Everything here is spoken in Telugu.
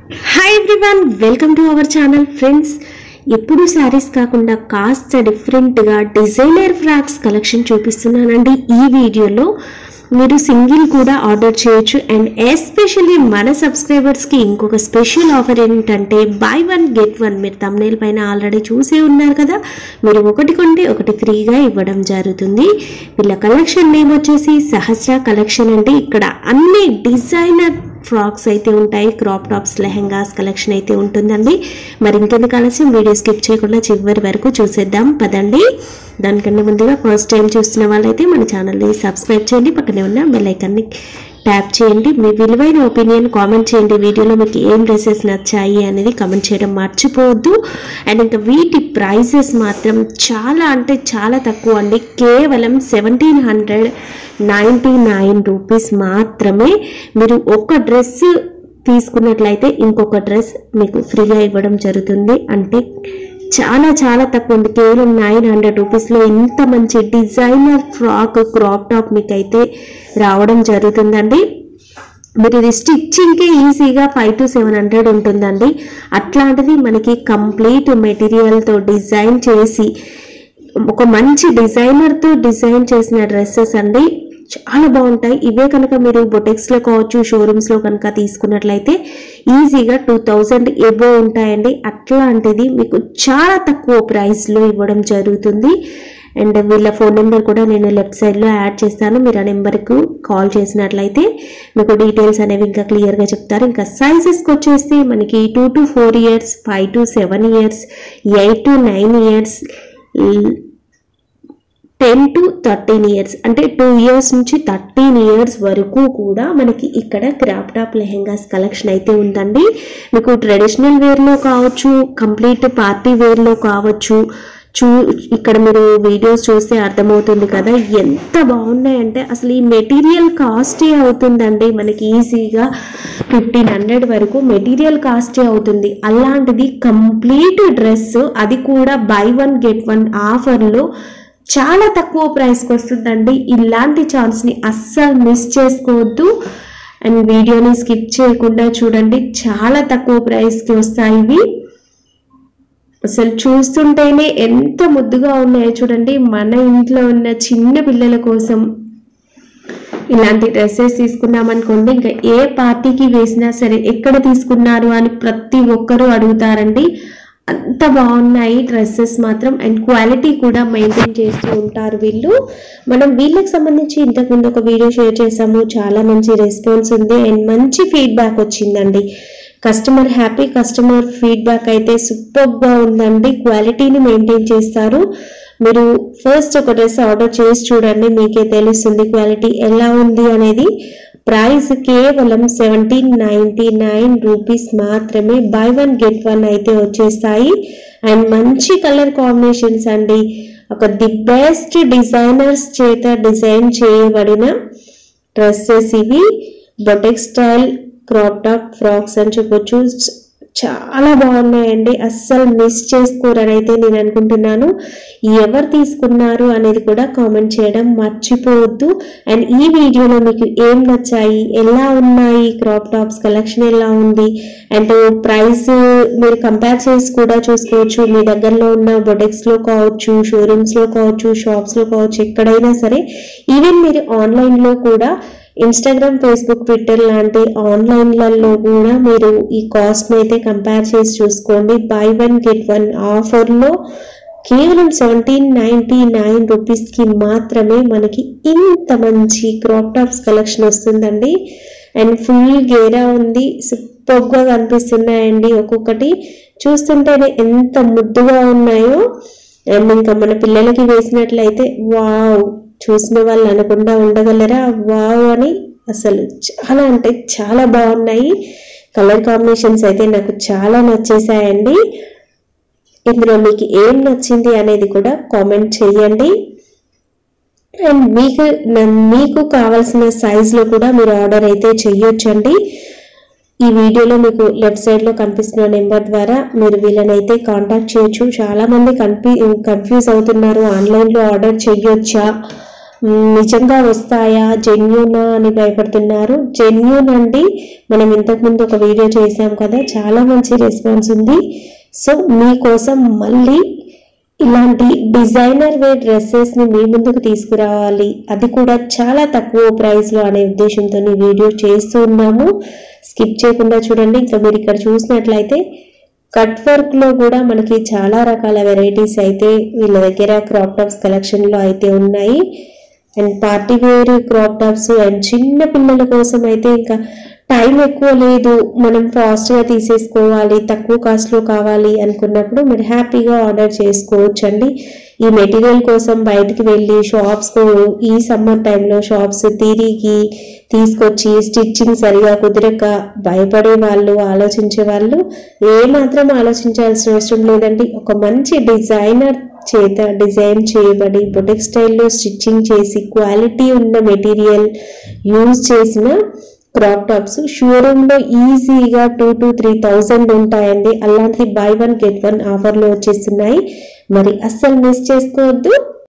Hi everyone, welcome to our channel. Friends, ఎప్పుడు శారీస్ కాకుండా కాస్త డిఫరెంట్గా డిజైనర్ ఫ్రాక్స్ కలెక్షన్ చూపిస్తున్నానండి. ఈ వీడియోలో మీరు సింగిల్ కూడా ఆర్డర్ చేయొచ్చు. అండ్ ఎస్పెషల్లీ మన సబ్స్క్రైబర్స్కి ఇంకొక స్పెషల్ ఆఫర్ ఏంటంటే బై వన్ గెట్ వన్. మీరు థంబ్నెయిల్ పైన ఆల్రెడీ చూసే ఉన్నారు కదా, మీరు ఒకటి కొంటే ఒకటి ఫ్రీగా ఇవ్వడం జరుగుతుంది. వీళ్ళ కలెక్షన్ నేమ్ వచ్చేసి సహస్ర కలెక్షన్ అండి. ఇక్కడ అన్ని డిజైనర్ ఫ్రాక్స్ అయితే ఉంటాయి, క్రాప్ టాప్స్, లెహెంగాస్ కలెక్షన్ అయితే ఉంటుందండి. మరి ఇంకెందుకు ఆలస్యం, వీడియో స్కిప్ చేయకుండా చివరి వరకు చూసేద్దాం పదండి. దానికన్నా ముందుగా ఫస్ట్ టైం చూస్తున్న వాళ్ళైతే మన ఛానల్ని సబ్స్క్రైబ్ చేయండి, పక్కనే ఉన్న బెల్ ఐకాన్ని ట్యాప్ చేయండి. మీ విలువైన ఒపీనియన్ కామెంట్ చేయండి. వీడియోలో మీకు ఏం డ్రెస్సెస్ నచ్చాయి అనేది కామెంట్ చేయడం మర్చిపోవద్దు. అండ్ ఇంకా వీటి ప్రైసెస్ మాత్రం చాలా అంటే చాలా తక్కువ అండి. కేవలం 1799 రూపీస్ మాత్రమే. మీరు ఒక డ్రెస్ తీసుకున్నట్లయితే ఇంకొక డ్రెస్ మీకు ఫ్రీగా ఇవ్వడం జరుగుతుంది. అంటే చాలా చాలా తక్కువ ఉంది. కేవలం 900 రూపీస్లో ఇంత మంచి డిజైనర్ ఫ్రాక్ క్రాప్ టాప్ మీకు అయితే రావడం జరుగుతుందండి. మీరు ఇది స్టిచ్చింగ్కే ఈజీగా 500 to 700 ఉంటుందండి. అట్లాంటిది మనకి కంప్లీట్ మెటీరియల్తో డిజైన్ చేసి ఒక మంచి డిజైనర్తో డిజైన్ చేసిన డ్రెస్సెస్ అండి, చాలా బాగుంటాయి. ఇవే కనుక మీరు బొటెక్స్లో కావచ్చు, షోరూమ్స్లో కనుక తీసుకున్నట్లయితే ఈజీగా 2000 ఎబో ఉంటాయండి. అట్లాంటిది మీకు చాలా తక్కువ ప్రైస్లో ఇవ్వడం జరుగుతుంది. అండ్ వీళ్ళ ఫోన్ నెంబర్ కూడా నేను లెఫ్ట్ సైడ్లో యాడ్ చేస్తాను. మీరు ఆ నెంబర్కు కాల్ చేసినట్లయితే మీకు డీటెయిల్స్ అనేవి ఇంకా క్లియర్గా చెప్తారు. ఇంకా సైజెస్కి వచ్చేసి మనకి 2 to 4 years, 5 to 7 years, 8 to 9 years, 10 to 13 years, అంటే 2 years నుంచి 13 years వరకు కూడా మనకి ఇక్కడ క్రాప్ టాప్ లెహెంగాస్ కలెక్షన్ అయితే ఉందండి. మీకు ట్రెడిషనల్ వేర్లో కావచ్చు, కంప్లీట్ పార్టీ వేర్లో కావచ్చు. ఇక్కడ మీరు వీడియోస్ చూస్తే అర్థమవుతుంది కదా ఎంత బాగున్నాయంటే. అసలు ఈ మెటీరియల్ కాస్టే అవుతుందండి మనకి ఈజీగా 1500 వరకు మెటీరియల్ కాస్టే అవుతుంది. అలాంటిది కంప్లీట్ డ్రెస్, అది కూడా బై వన్ గెట్ వన్ ఆఫర్లో చాలా తక్కువ ప్రైస్కి వస్తుందండి. ఇలాంటి ఛాన్స్ని అస్సలు మిస్ చేసుకోవద్దు. అండ్ వీడియోని స్కిప్ చేయకుండా చూడండి, చాలా తక్కువ ప్రైస్కి వస్తాయి ఇవి. అసలు చూస్తుంటేనే ఎంత ముద్దుగా ఉన్నాయో చూడండి. మన ఇంట్లో ఉన్న చిన్న పిల్లల కోసం ఇలాంటి డ్రెస్సెస్ తీసుకున్నామనుకోండి, ఇంకా ఏ పార్టీకి వేసినా సరే ఎక్కడ తీసుకున్నారు అని ప్రతి ఒక్కరూ అడుగుతారండి. అంత బాగున్నాయి డ్రెస్సెస్ మాత్రం. అండ్ క్వాలిటీ కూడా మెయింటైన్ చేస్తూ ఉంటారు వీళ్ళు. మనం వీళ్ళకి సంబంధించి ఇంతకుముందు ఒక వీడియో షేర్ చేసాము, చాలా మంచి రెస్పాన్స్ ఉంది అండ్ మంచి ఫీడ్బ్యాక్ వచ్చిందండి. కస్టమర్ హ్యాపీ, కస్టమర్ ఫీడ్బ్యాక్ అయితే సూపర్గా ఉందండి. క్వాలిటీని మెయింటైన్ చేస్తారు. మీరు ఫస్ట్ ఒక డ్రెస్ ఆర్డర్ చేసి చూడండి, మీకే తెలుస్తుంది క్వాలిటీ ఎలా ఉంది అనేది. ప్రైస్ కేవలం 1799 రూపీస్ మాత్రమే. బై వన్ గెట్ వన్ అయితే వచ్చేస్తాయి. అండ్ మంచి కలర్ కాంబినేషన్స్ అండి. ఒక ది బెస్ట్ డిజైనర్స్ చేత డిజైన్ చేయబడిన డ్రెస్సెస్ ఇవి. Boutique style crop top frocks అని చెప్పొచ్చు. చాలా బాగున్నాయండి, అస్సలు మిస్ చేసుకోరని అయితే నేను అనుకుంటున్నాను. ఎవరు తీసుకున్నారు అనేది కూడా కామెంట్ చేయడం మర్చిపోవద్దు. అండ్ ఈ వీడియోలో మీకు ఏం నచ్చాయి, ఎలా ఉన్నాయి, క్రాప్ టాప్స్ కలెక్షన్ ఎలా ఉంది, అండ్ ప్రైస్ మీరు కంపేర్ చేసి కూడా చూసుకోవచ్చు. మీ దగ్గరలో ఉన్న బొటెక్స్లో కావచ్చు, షోరూమ్స్లో కావచ్చు, షాప్స్లో కావచ్చు, ఎక్కడైనా సరే. ఈవెన్ మీరు ఆన్లైన్లో కూడా ఇన్స్టాగ్రామ్, ఫేస్బుక్, ట్విట్టర్ లాంటి ఆన్లైన్లలో కూడా మీరు ఈ కాస్ట్ని అయితే కంపేర్ చేసి చూసుకోండి. బై వన్ గెట్ వన్ ఆఫర్లో కేవలం 1799 రూపీస్కి మాత్రమే మనకి ఇంత మంచి క్రాప్ టాప్స్ కలెక్షన్ వస్తుందండి. అండ్ ఫుల్ గేరా ఉంది, సూపర్గా కనిపిస్తున్నాయండి. ఒక్కొక్కటి చూస్తుంటేనే ఎంత ముద్దుగా ఉన్నాయో. అండ్ ఇంకా మన పిల్లలకి వేసినట్లయితే వావ్, చూసిన వాళ్ళు అనకుండా ఉండగలరా వావ్ అని. అసలు చాలా అంటే చాలా బాగున్నాయి. కలర్ కాంబినేషన్స్ అయితే నాకు చాలా నచ్చేసాయండి. ఇందులో మీకు ఏం నచ్చింది అనేది కూడా కామెంట్ చేయండి. అండ్ మీకు కావాల్సిన సైజులో కూడా మీరు ఆర్డర్ అయితే చేయొచ్చండి. ఈ వీడియోలో మీకు లెఫ్ట్ సైడ్లో కనిపిస్తున్న నెంబర్ ద్వారా మీరు వీళ్ళనైతే కాంటాక్ట్ చేయొచ్చు. చాలామంది కన్ఫ్యూజ్ అవుతున్నారు, ఆన్లైన్లో ఆర్డర్ చేయొచ్చా నిజంగా వస్తాయా, జెన్యూనా అని భయపడుతున్నారు. జెన్యూన్ అండి. మనం ఇంతకుముందు ఒక వీడియో చేసాం కదా, చాలా మంచి రెస్పాన్స్ ఉంది. సో మీకోసం మళ్ళీ ఇలాంటి డిజైనర్ వేర్ డ్రెస్సెస్ని మీ ముందుకు తీసుకురావాలి, అది కూడా చాలా తక్కువ ప్రైస్లో అనే ఉద్దేశంతో వీడియో చేస్తూ ఉన్నాము. స్కిప్ చేయకుండా చూడండి. ఇంకా మీరు ఇక్కడ చూసినట్లయితే కట్ వర్క్లో కూడా మనకి చాలా రకాల వెరైటీస్ అయితే వీళ్ళ దగ్గర క్రాప్ టాప్స్ కలెక్షన్లో అయితే ఉన్నాయి. And party wear crop tops and చిన్న పిల్లల కోసం అయితే ఇంకా టైం ఎక్కువ లేదు, మనం ఫాస్ట్గా తీసేసుకోవాలి, తక్కువ కాస్ట్లో కావాలి అనుకున్నప్పుడు మీరు హ్యాపీగా ఆర్డర్ చేసుకోవచ్చు అండి. ఈ మెటీరియల్ కోసం బయటికి వెళ్ళి షాప్స్కు ఈ సమ్మర్ టైంలో షాప్స్ తిరిగి తీసుకొచ్చి స్టిచ్చింగ్ సరిగా కుదరక భయపడే వాళ్ళు, ఆలోచించే వాళ్ళు ఏమాత్రం ఆలోచించాల్సిన అవసరం లేదండి. ఒక మంచి డిజైనర్ చేత డిజైన్ చేయబడి బొటిక్ స్టైల్లో స్టిచ్చింగ్ చేసి క్వాలిటీ ఉన్న మెటీరియల్ యూజ్ చేసిన క్రాప్ టాప్స్ షోరూంలో ఈజీగా 2,000 to 3,000 ఉంటాయండి. అలాంటిది బై 1 get 1 ఆఫర్లో వచ్చేస్తున్నాయి. మరి అస్సలు మిస్ చేసుకోవద్దు.